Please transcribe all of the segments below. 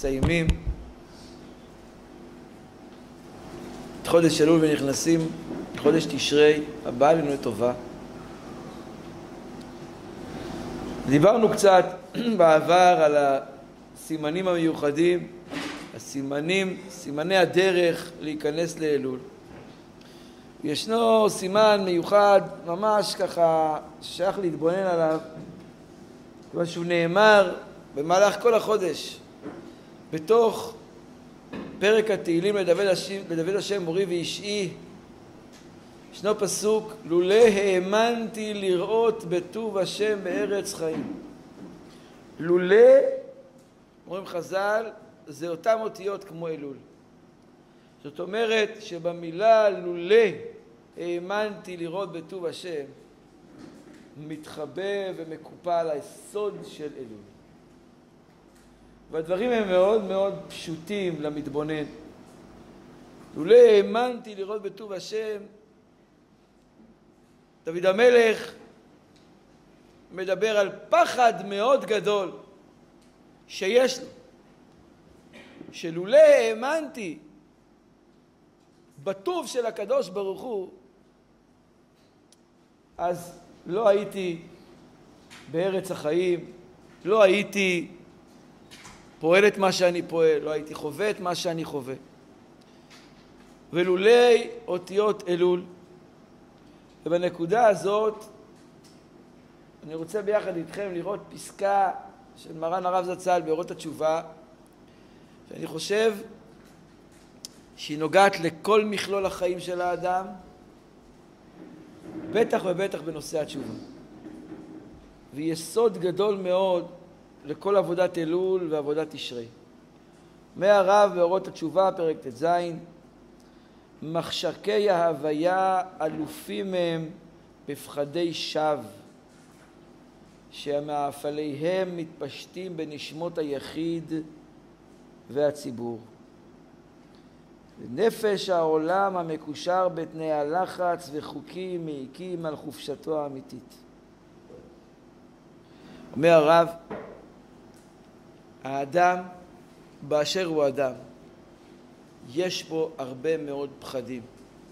מסיימים את חודש אלול ונכנסים לחודש תשרי, הבא עלינו לטובה. דיברנו קצת בעבר על הסימנים המיוחדים, סימני הדרך להיכנס לאלול. ישנו סימן מיוחד, ממש ככה, שייך להתבונן עליו, כיוון שהוא נאמר במהלך כל החודש, בתוך פרק התהילים לדוד השם מורי ואישי. ישנו פסוק, לולא האמנתי לראות בטוב השם בארץ חיים. לולא, אומרים חז"ל, זה אותם אותיות כמו אלול. זאת אומרת שבמילה לולא האמנתי לראות בטוב השם, מתחבא ומקופל על היסוד של אלול. והדברים הם מאוד מאוד פשוטים למתבונן. לולא האמנתי לראות בטוב השם, דוד המלך מדבר על פחד מאוד גדול שיש לו, שלולא האמנתי בטוב של הקדוש ברוך הוא, אז לא הייתי בארץ החיים, לא הייתי פועל את מה שאני פועל, לא הייתי חווה את מה שאני חווה. ולולא אותיות אלול, ובנקודה הזאת אני רוצה ביחד איתכם לראות פסקה של מרן הרב זצ"ל באורות התשובה, שאני חושב שהיא נוגעת לכל מכלול החיים של האדם, בטח ובטח בנושא התשובה. והיא יסוד גדול מאוד לכל עבודת אלול ועבודת תשרי. מהרב באורות התשובה, פרק ט"ז, מחשקי ההוויה אלופים הם בפחדי שווא, שמאפליהם מתפשטים בנשמות היחיד והציבור. נפש העולם המקושר בתנאי הלחץ וחוקים מעיקים על חופשתו האמיתית. אומר הרב, האדם באשר הוא אדם, יש בו הרבה מאוד פחדים.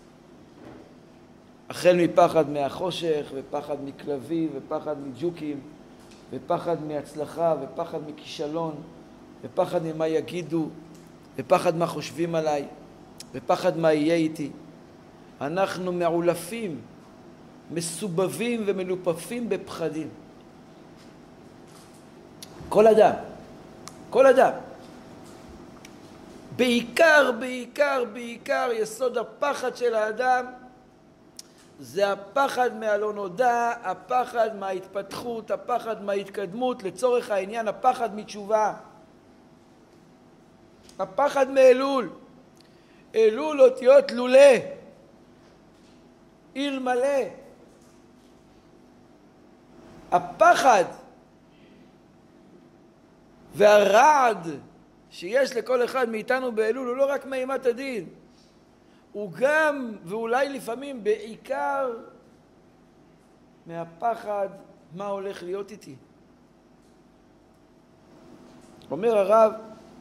החל מפחד מהחושך, ופחד מכלבים, ופחד מג'וקים, ופחד מהצלחה, ופחד מכישלון, ופחד ממה יגידו, ופחד מה חושבים עליי, ופחד מה יהיה איתי. אנחנו מעולפים, מסובבים ומלופפים בפחדים. כל אדם, כל אדם. בעיקר יסוד הפחד של האדם זה הפחד מהלא נודע, הפחד מההתפתחות, הפחד מההתקדמות, לצורך העניין הפחד מתשובה, הפחד מאלול. אלול אותיות לולא, אלמלא. הפחד והרעד שיש לכל אחד מאיתנו באלול הוא לא רק מאימת הדין, הוא גם, ואולי לפעמים בעיקר, מהפחד מה הולך להיות איתי. אומר הרב,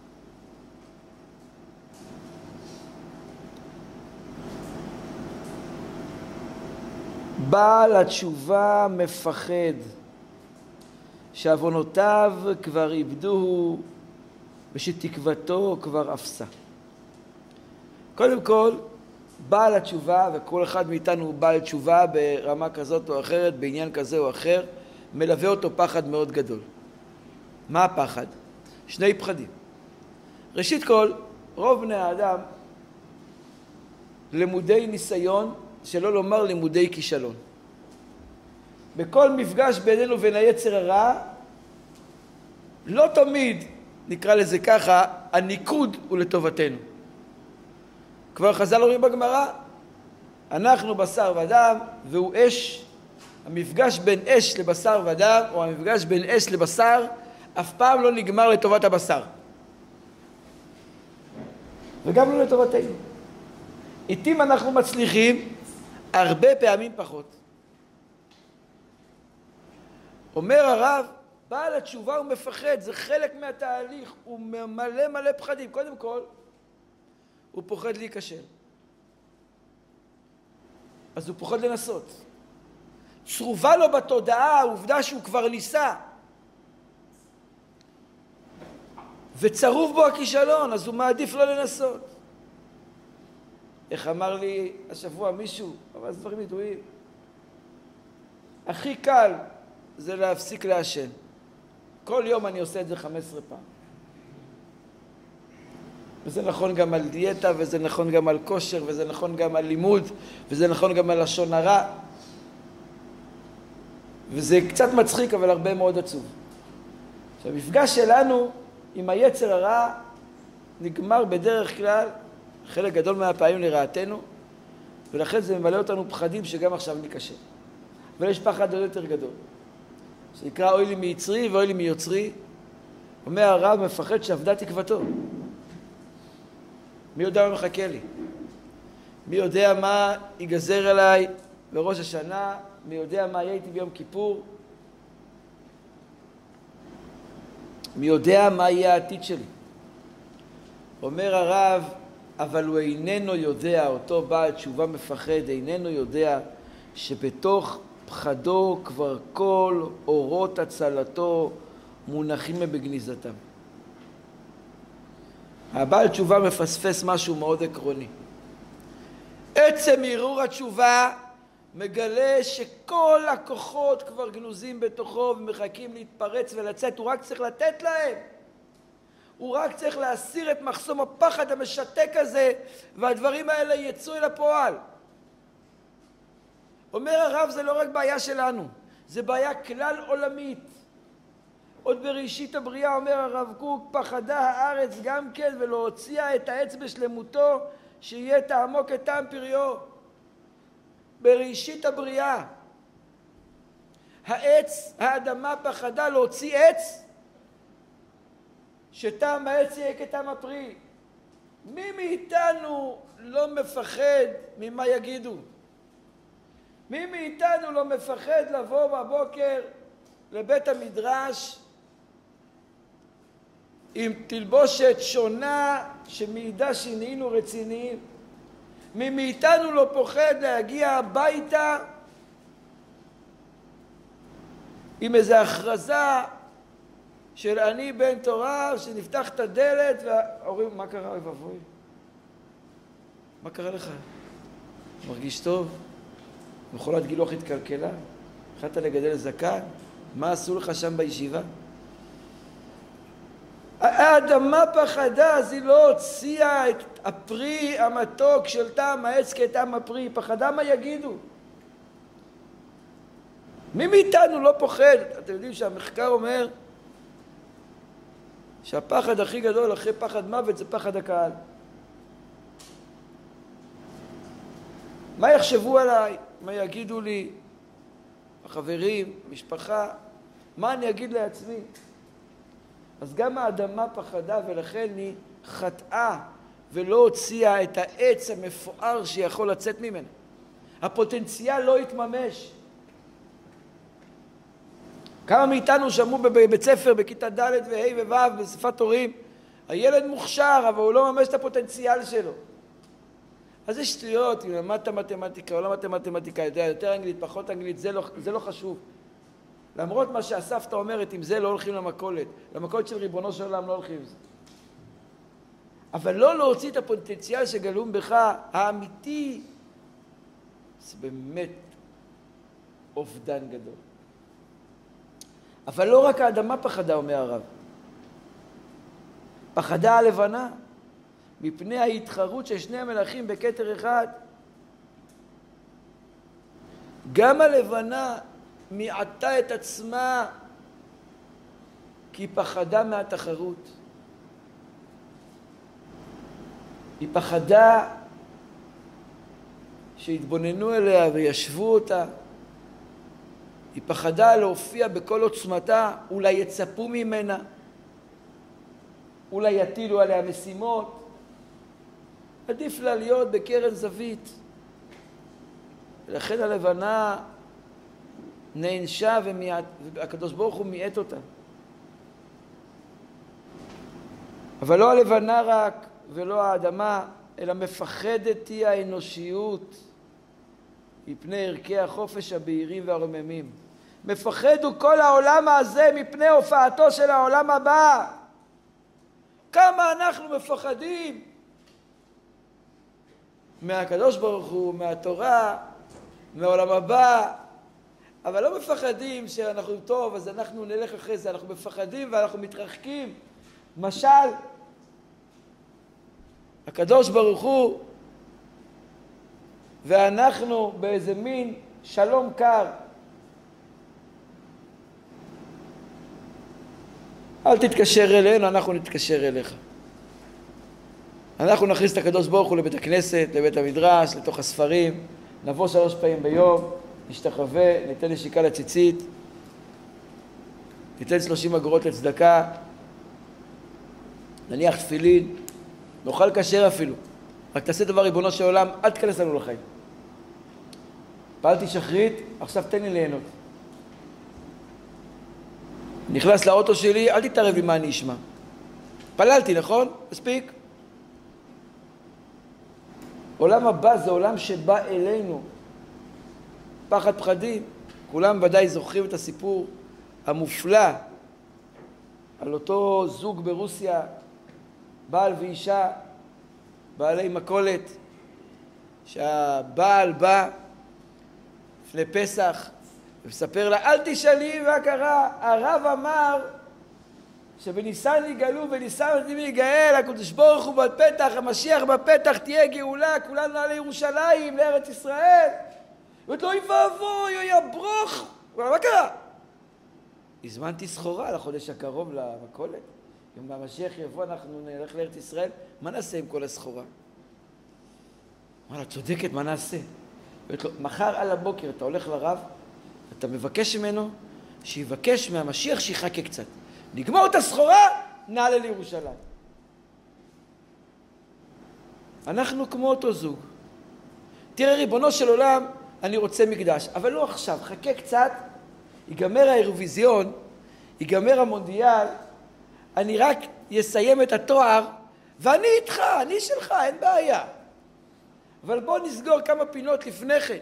בעל התשובה מפחד שעוונותיו כבר איבדוהו ושתקוותו כבר אפסה. קודם כל, בעל התשובה, וכל אחד מאיתנו הוא בעל תשובה ברמה כזאת או אחרת, בעניין כזה או אחר, מלווה אותו פחד מאוד גדול. מה הפחד? שני פחדים. ראשית כל, רוב בני האדם למודי ניסיון, שלא לומר לימודי כישלון. בכל מפגש בינינו ובין היצר הרע, לא תמיד, נקרא לזה ככה, הניקוד הוא לטובתנו. כבר חז"ל אומרים בגמרא, אנחנו בשר ודם והוא אש. המפגש בין אש לבשר ודם, או המפגש בין אש לבשר, אף פעם לא נגמר לטובת הבשר. וגם לא לטובתנו. איתים אנחנו מצליחים, הרבה פעמים פחות. אומר הרב, בעל התשובה הוא מפחד, זה חלק מהתהליך, הוא מלא פחדים. קודם כל, הוא פוחד להיכשל. אז הוא פוחד לנסות. צרובה לו בתודעה העובדה שהוא כבר ניסה. וצרוב בו הכישלון, אז הוא מעדיף לא לנסות. איך אמר לי השבוע מישהו, אבל זה דברים ידועים. הכי קל זה להפסיק לעשן. כל יום אני עושה את זה 15 פעם. וזה נכון גם על דיאטה, וזה נכון גם על כושר, וזה נכון גם על לימוד, וזה נכון גם על לשון הרע. וזה קצת מצחיק, אבל הרבה מאוד עצוב. שהמפגש שלנו עם היצר הרע נגמר בדרך כלל, חלק גדול מהפעמים לרעתנו, ולכן זה ממלא אותנו פחדים שגם עכשיו ניכשל. אבל יש פחד עוד יותר גדול, שנקרא אוי לי מיצרי ואוי לי מיוצרי. אומר הרב, מפחד שאבדה תקוותו. מי יודע מה מחכה לי? מי יודע מה ייגזר עליי בראש השנה? מי יודע מה יהיה איתי ביום כיפור? מי יודע מה יהיה העתיד שלי? אומר הרב, אבל הוא איננו יודע, אותו בעל תשובה מפחד, איננו יודע שבתוך פחדו כבר כל אורות הצלתו מונחים בגניזתם. הבעל תשובה מפספס משהו מאוד עקרוני. עצם ערעור התשובה מגלה שכל הכוחות כבר גנוזים בתוכו ומחכים להתפרץ ולצאת, הוא רק צריך לתת להם. הוא רק צריך להסיר את מחסום הפחד המשתק הזה, והדברים האלה יצאו אל הפועל. אומר הרב, זה לא רק בעיה שלנו, זה בעיה כלל עולמית. עוד בראשית הבריאה אומר הרב קוק, פחדה הארץ גם כן ולא הוציאה את העץ בשלמותו, שיהיה טעמו כטעם פריו. בראשית הבריאה העץ, האדמה פחדה להוציא עץ שטעם העץ יהיה כטעם הפרי. מי מאיתנו לא מפחד ממה יגידו? מי מאיתנו לא מפחד לבוא בבוקר לבית המדרש עם תלבושת שונה שמעידה שנהיינו רציניים? מי מאיתנו לא פוחד להגיע הביתה עם איזו הכרזה של אני בן תורה, שנפתח את הדלת וההורים, מה קרה? אוי ואבוי, מה קרה לך? מרגיש טוב? מכולת גילוח התקלקלה? החלטת לגדל זקן? מה עשו לך שם בישיבה? האדמה פחדה, אז היא לא הוציאה את הפרי המתוק של טעם העץ כטעם הפרי, היא פחדה מה יגידו. מי מאיתנו לא פוחד? אתם יודעים שהמחקר אומר שהפחד הכי גדול אחרי פחד מוות זה פחד הקהל. מה יחשבו עליי? מה יגידו לי החברים, המשפחה? מה אני אגיד לעצמי? אז גם האדמה פחדה, ולכן היא חטאה ולא הוציאה את העץ המפואר שיכול לצאת ממנה. הפוטנציאל לא יתממש. כמה מאיתנו שמעו בבית ספר בכיתה ד' וה' וו' בשפת הורים, הילד מוכשר אבל הוא לא ממש את הפוטנציאל שלו. אז יש שטויות, אם למדת מתמטיקה או לא מתמטיקה, יותר אנגלית, פחות אנגלית, זה לא חשוב. למרות מה שהסבתא אומרת, עם זה לא הולכים למכולת. למכולת של ריבונו של עולם לא הולכים עם זה. אבל לא להוציא את הפוטנציאל שגלום בך, האמיתי, זה באמת אובדן גדול. אבל לא רק האדמה פחדה, אומר הרב. פחדה הלבנה, מפני ההתחרות של שני המלאכים בכתר אחד. גם הלבנה מעטה את עצמה כי היא פחדה מהתחרות. היא פחדה שהתבוננו אליה וישבו אותה. היא פחדה להופיע בכל עוצמתה, אולי יצפו ממנה, אולי יטילו עליה משימות. עדיף לה להיות בקרן זווית. ולכן הלבנה נענשה והקדוש ברוך הוא מיעט אותה. אבל לא הלבנה רק ולא האדמה, אלא מפחדת היא האנושיות מפני ערכי החופש הבהירים והרוממים. מפחד הוא כל העולם הזה מפני הופעתו של העולם הבא. כמה אנחנו מפחדים מהקדוש ברוך הוא, מהתורה, מהעולם הבא, אבל לא מפחדים שאנחנו טוב, אז אנחנו נלך אחרי זה. אנחנו מפחדים ואנחנו מתרחקים. משל, הקדוש ברוך הוא ואנחנו באיזה מין שלום קר. אל תתקשר אלינו, אנחנו נתקשר אליך. אנחנו נכניס את הקדוש ברוך הוא לבית הכנסת, לבית המדרש, לתוך הספרים, נבוא 3 פעמים ביום, נשתחווה, ניתן נשיקה לציצית, ניתן 30 אגורות לצדקה, נניח תפילין, נאכל כשר אפילו. רק תעשה דבר ריבונו של עולם, אל תכנס לנו לחיים. פעלתי שחרית, עכשיו תן לי ליהנות. נכנס לאוטו שלי, אל תתערב לי מה אני אשמע. פללתי, נכון? מספיק? עולם הבא זה עולם שבא אלינו. פחד פחדים. כולם ודאי זוכרים את הסיפור המופלא על אותו זוג ברוסיה, בעל ואישה, בעלי מכולת, שהבעל בא לפני פסח ומספר לה, אל תשאלי מה קרה. הרב אמר שבניסן יגאלו וניסן יגאל, הקדוש ברוך הוא בפתח, המשיח בפתח, תהיה גאולה, כולנו נעלה לירושלים, לארץ ישראל. ואומרת לו, אוי ואבוי, אוי הברוך. מה קרה? הזמנתי סחורה לחודש הקרוב למכולת. אם המשיח יבוא, אנחנו נלך לארץ ישראל, מה נעשה עם כל הסחורה? אמרה לה, צודקת, מה נעשה? אומרת לו, מחר על הבוקר אתה הולך לרב, אתה מבקש ממנו שיבקש מהמשיח שיחכה קצת. נגמור את הסחורה, נעלה לירושלים. אנחנו כמו אותו זוג. תראה, ריבונו של עולם, אני רוצה מקדש, אבל לא עכשיו, חכה קצת, ייגמר האירוויזיון, ייגמר המונדיאל, אני רק אסיים את התואר, ואני איתך, אני שלך, אין בעיה. אבל בוא נסגור כמה פינות לפני כן.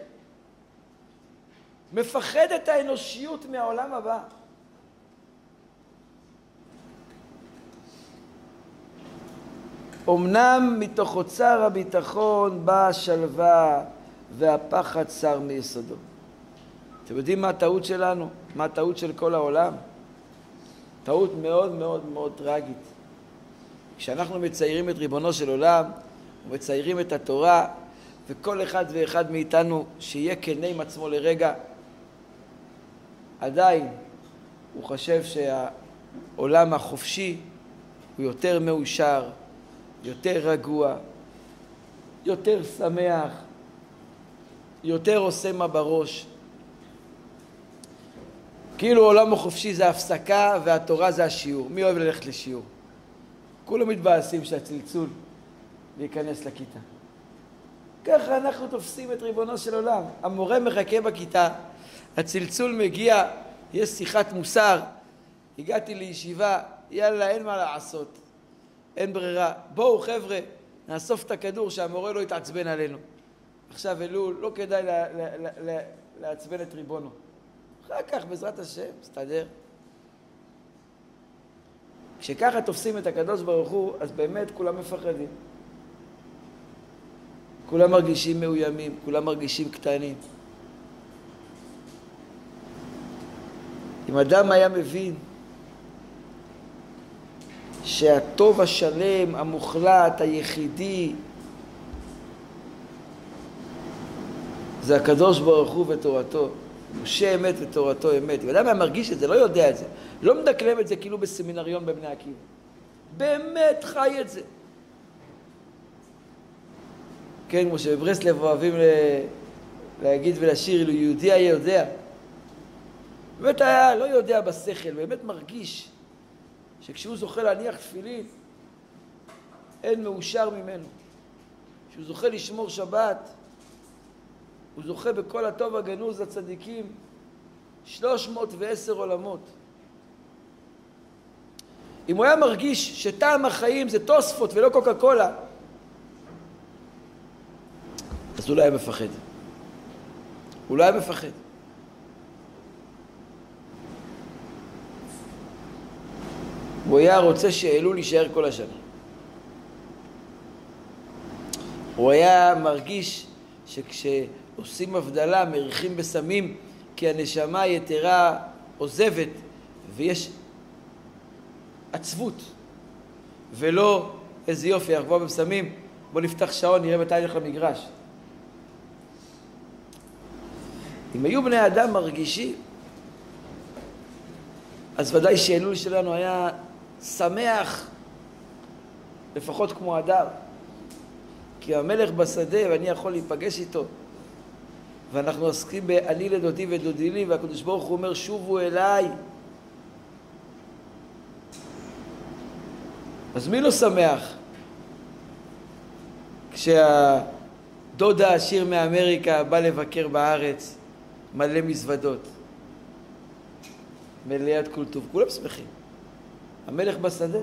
מפחד את האנושיות מהעולם הבא. אמנם מתוך אוצר הביטחון באה השלווה והפחד שר מיסודו. אתם יודעים מה הטעות שלנו? מה הטעות של כל העולם? טעות מאוד מאוד מאוד טרגית. כשאנחנו מציירים את ריבונו של עולם ומציירים את התורה, וכל אחד ואחד מאיתנו שיהיה כנה עם עצמו לרגע, עדיין הוא חושב שהעולם החופשי הוא יותר מאושר, יותר רגוע, יותר שמח, יותר עושה מה בראש. כאילו העולם החופשי זה הפסקה והתורה זה השיעור. מי אוהב ללכת לשיעור? כולם מתבאסים שהצלצול להיכנס לכיתה. ככה אנחנו תופסים את ריבונו של עולם. המורה מחכה בכיתה, הצלצול מגיע, יש שיחת מוסר, הגעתי לישיבה, יאללה, אין מה לעשות, אין ברירה. בואו חבר'ה, נאסוף את הכדור שהמורה לא יתעצבן עלינו. עכשיו אלול, לא כדאי לעצבן את ריבונו. אחר כך, בעזרת השם, מסתדר. כשככה תופסים את הקדוש ברוך הוא, אז באמת כולם מפחדים. כולם מרגישים מאוימים, כולם מרגישים קטנים. אם אדם היה מבין שהטוב השלם, המוחלט, היחידי, זה הקדוש ברוך הוא ותורתו. משה אמת ותורתו אמת. אם אדם היה מרגיש את זה, לא יודע את זה. לא מדקלם את זה כאילו בסמינריון בבני עקיבא. באמת חי את זה. כן, כמו שבברסלב אוהבים להגיד ולשיר, אילו יהודי היה יודע. באמת היה לא יודע בשכל, באמת מרגיש שכשהוא זוכה להניח תפילין, אין מאושר ממנו. כשהוא זוכה לשמור שבת, הוא זוכה בכל הטוב הגנוז לצדיקים, 310 עולמות. אם הוא היה מרגיש שטעם החיים זה תוספות ולא קוקה קולה, אז הוא לא היה מפחד. הוא לא היה מפחד. הוא היה רוצה שאלול יישאר כל השנה. הוא היה מרגיש שכשעושים הבדלה, מריחים בסמים, כי הנשמה היתרה עוזבת, ויש עצבות, ולא איזה יופי, אנחנו כבר בסמים, בוא נפתח שעון, נראה מתי נלך למגרש. אם היו בני אדם מרגישים, אז ודאי שאלול שלנו היה שמח, לפחות כמו אדם. כי המלך בשדה ואני יכול להיפגש איתו, ואנחנו עוסקים באני לדודי ודודי לי, והקדוש ברוך הוא אומר שובו אליי. אז מי לא שמח כשהדוד העשיר מאמריקה בא לבקר בארץ מלא מזוודות, מלאת כל טוב? כולם שמחים. המלך בשדה.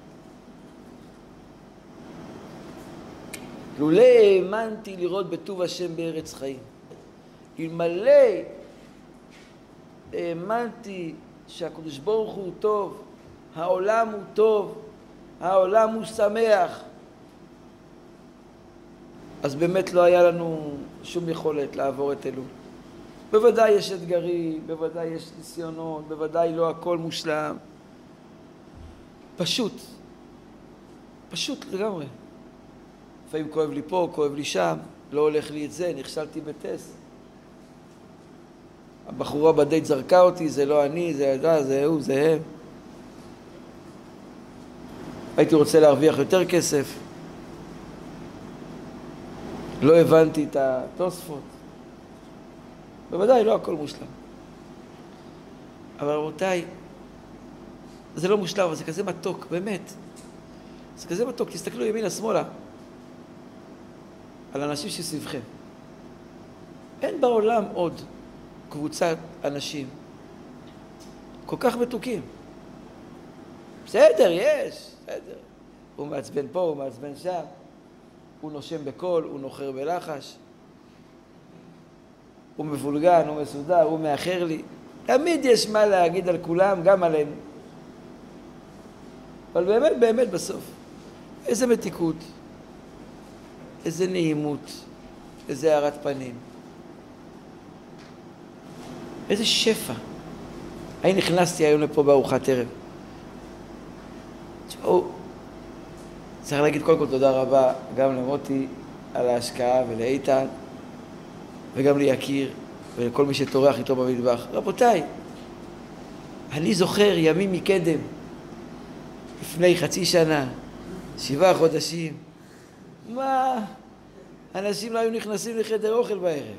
לולא האמנתי לראות בטוב השם בארץ חיים, אלמלא האמנתי שהקדוש ברוך הוא טוב, העולם הוא טוב, העולם הוא שמח, אז באמת לא היה לנו שום יכולת לעבור את אלול. בוודאי יש אתגרים, בוודאי יש ניסיונות, בוודאי לא הכל מושלם. פשוט לגמרי. לפעמים כואב לי פה, כואב לי שם, לא הולך לי את זה, נכשלתי בטסט. הבחורה בדייט זרקה אותי, זה לא אני, זה ידע, זה הוא, זה הם. הייתי רוצה להרוויח יותר כסף. לא הבנתי את התוספות. בוודאי לא הכל מושלם. אבל רבותיי, זה לא מושלם, אבל זה כזה מתוק, באמת. זה כזה מתוק, תסתכלו ימינה שמאלה על אנשים שסביבכם. אין בעולם עוד קבוצת אנשים כל כך מתוקים. בסדר, יש, בסדר. הוא מעצבן פה, הוא מעצבן שם, הוא נושם בקול, הוא נוחר בלחש, הוא מבולגן, הוא מסודר, הוא מאחר לי. תמיד יש מה להגיד על כולם, גם עלינו. אבל באמת, באמת בסוף, איזה מתיקות, איזה נעימות, איזה הארת פנים, איזה שפע. אני נכנסתי היום לפה בארוחת ערב. תשמעו, צריך להגיד קודם כל תודה רבה גם למוטי על ההשקעה ולאיתן וגם ליקיר ולכל מי שתורח איתו במטבח. רבותיי, אני זוכר ימים מקדם, לפני חצי שנה, 7 חודשים, מה? אנשים לא היו נכנסים לחדר אוכל בערב.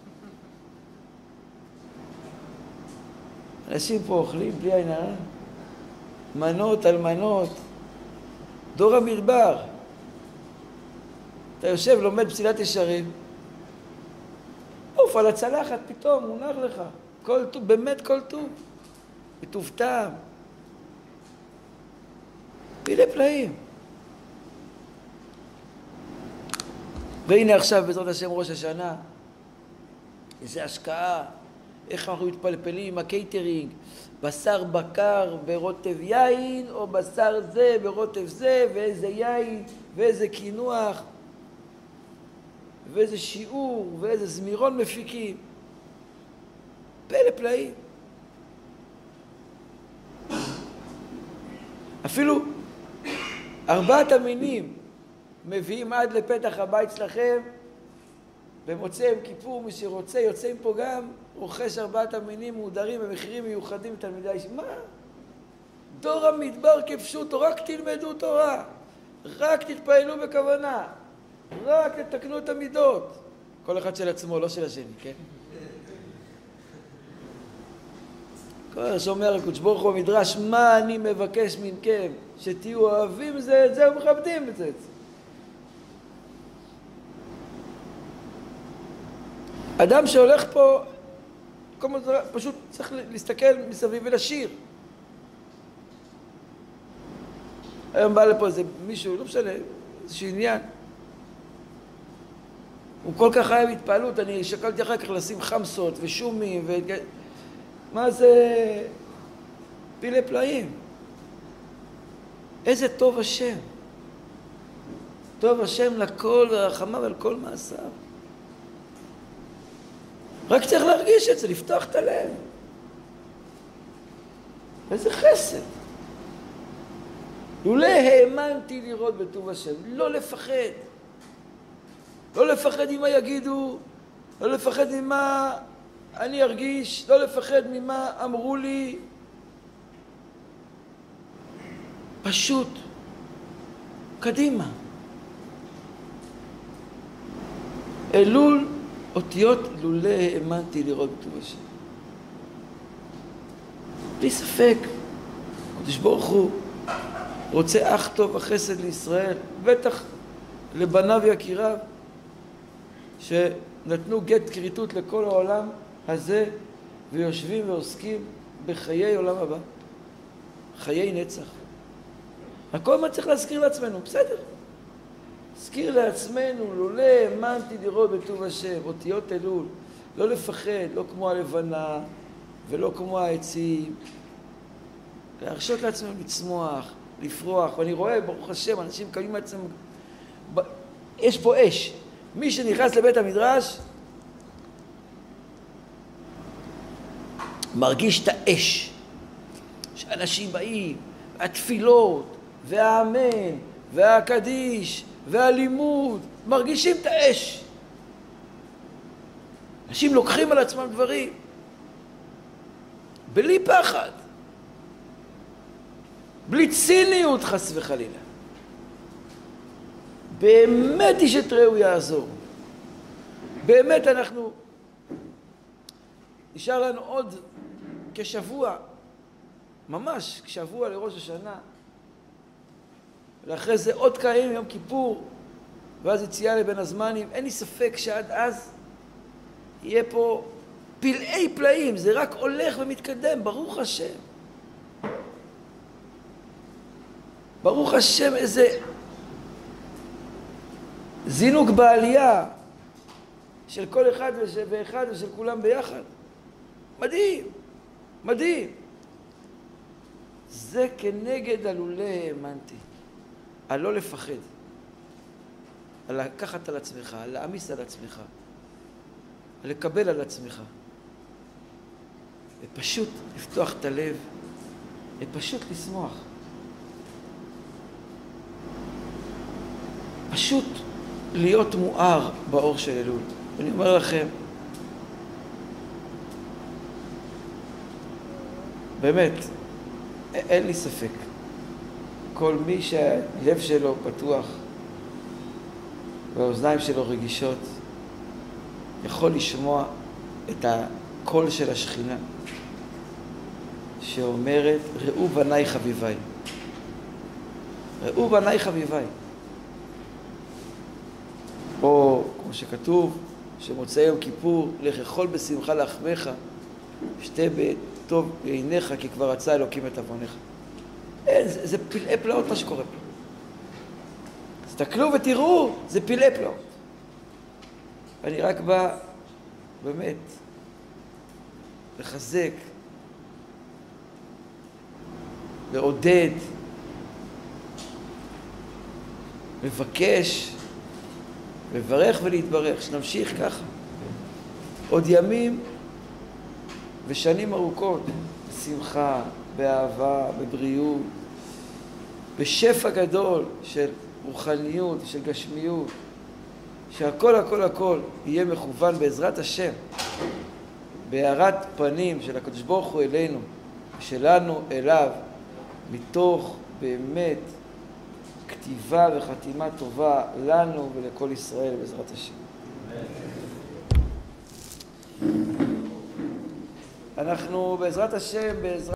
אנשים פה אוכלים בלי עין הרע, מנות על מנות, דור המדבר. אתה יושב, לומד פסילת ישרים, עוף על הצלחת, פתאום מונח לך כל טוב, באמת כל טוב, בטוב טעם, פילי פלאים. והנה עכשיו בעזרת השם ראש השנה, איזו השקעה, איך אנחנו מתפלפלים עם הקייטרינג, בשר בקר ברוטב יין, או בשר זה ברוטב זה, ואיזה יין, ואיזה קינוח, ואיזה שיעור, ואיזה זמירון מפיקים. פלא פלאים. אפילו 4 המינים מביאים עד לפתח הבית שלכם, במוצאי יום כיפור, מי שרוצה יוצא פה גם, רוכש 4 המינים מודרים במחירים מיוחדים לתלמידי הישיבה. מה? דור המדבר כפשוטו, רק תלמדו תורה, רק תתפעלו בכוונה, רק תתקנו את המידות. כל אחד של עצמו, לא של השני, כן? כל שאומר הקדוש ברוך הוא במדרש, מה אני מבקש מכם? שתהיו אוהבים זה את זה ומכבדים את זה. אדם שהולך פה, פשוט צריך להסתכל מסביב ולשיר. היום בא לפה איזה מישהו, לא משנה, איזשהו עניין. הוא כל כך היה בהתפעלות, אני שקלתי אחר כך לשים חמסות ושומים מה זה פילי פלאים. איזה טוב השם. טוב השם לכל ורחמיו על כל מעשיו. רק צריך להרגיש את זה, לפתוח את הלב. איזה חסד. לולא האמנתי לראות בטוב השם, לא לפחד. לא לפחד ממה יגידו, לא לפחד ממה אני ארגיש, לא לפחד ממה אמרו לי. פשוט, קדימה. אלול אותיות לולא האמנתי לראות בטוב השם. בלי ספק, הקדוש ברוך הוא רוצה אח טוב החסד לישראל, בטח לבניו יקיריו, שנתנו גט כריתות לכל העולם הזה, ויושבים ועוסקים בחיי עולם הבא, חיי נצח. הכל מה צריך להזכיר לעצמנו, בסדר. להזכיר לעצמנו, לולא האמנתי לראות בטוב השם, אותיות אלול, לא לפחד, לא כמו הלבנה ולא כמו העצים, להרשות לעצמנו לצמוח, לפרוח. ואני רואה, ברוך השם, אנשים קמים מעצמם, יש פה אש. מי שנכנס לבית המדרש מרגיש את האש. שאנשים באים, התפילות, והאמן, והקדיש, והלימוד, מרגישים את האש. אנשים לוקחים על עצמם דברים, בלי פחד, בלי ציניות חס וחלילה. באמת איש את רעהו יעזור. באמת אנחנו, נשאר לנו עוד כשבוע, ממש כשבוע לראש השנה, ואחרי זה עוד כהים יום כיפור, ואז יציאה לבין הזמנים. אין לי ספק שעד אז יהיה פה פלאי פלאים, זה רק הולך ומתקדם, ברוך השם. ברוך השם, איזה זינוק בעלייה של כל אחד ואחד ושל כולם ביחד. מדהים, מדהים. זה כנגד הלולא האמנתי. על לא לפחד, על לקחת על עצמך, על להעמיס על עצמך, על לקבל על עצמך. ופשוט לפתוח את הלב, ופשוט לשמוח. פשוט להיות מואר באור של אלול. אני אומר לכם, באמת, אין לי ספק. כל מי שהלב שלו פתוח והאוזניים שלו רגישות יכול לשמוע את הקול של השכינה שאומרת ראו בניי חביביי, ראו בניי חביביי. או כמו שכתוב שמוצאי יום כיפור לך אכול בשמחה לחמך, שתה בטוב בעיניך כי כבר רצה אלוקים את עוונך. זה פלאי פלאות מה שקורה פה. תסתכלו ותראו, זה פלאי פלאות. אני רק בא באמת לחזק, לעודד, לבקש, לברך ולהתברך, שנמשיך ככה. עוד ימים ושנים ארוכות, בשמחה, באהבה, בבריאות, בשפע גדול של רוחניות, של גשמיות, שהכל הכל הכל יהיה מכוון בעזרת השם, בהארת פנים של הקדוש ברוך הוא אלינו, ושלנו אליו, מתוך באמת כתיבה וחתימה טובה לנו ולכל ישראל בעזרת השם. אנחנו בעזרת השם, בעזרת